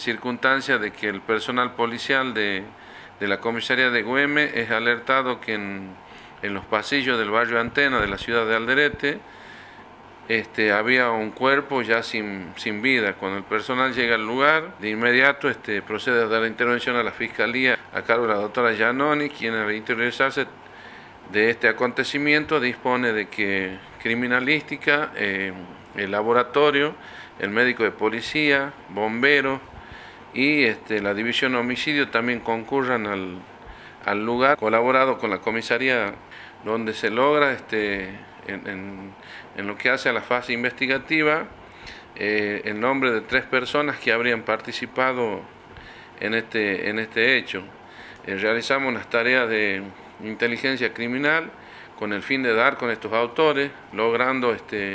circunstancia de que el personal policial de la comisaría de Güemes es alertado que en los pasillos del barrio Antena de la ciudad de Alderete había un cuerpo ya sin vida. Cuando el personal llega al lugar, de inmediato procede a dar la intervención a la fiscalía a cargo de la doctora Giannoni, quien al interiorizarse de este acontecimiento dispone de que criminalística, el laboratorio, el médico de policía, bomberos y la división de homicidio también concurran al lugar, colaborado con la comisaría, donde se logra en lo que hace a la fase investigativa el nombre de 3 personas que habrían participado en este hecho. Realizamos unas tareas de inteligencia criminal con el fin de dar con estos autores, logrando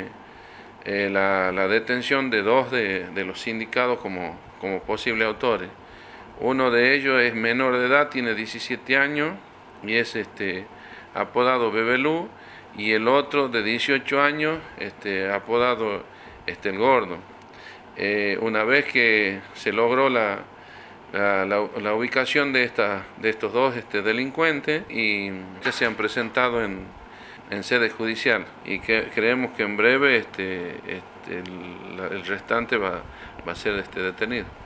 la detención de 2 de los sindicados como posibles autores. Uno de ellos es menor de edad, tiene 17 años y es apodado Bebelú, y el otro de 18 años apodado el Gordo. Una vez que se logró la ubicación de estos 2 delincuentes, y ya se han presentado en sede judicial, y que creemos que en breve el restante va a ser detenido.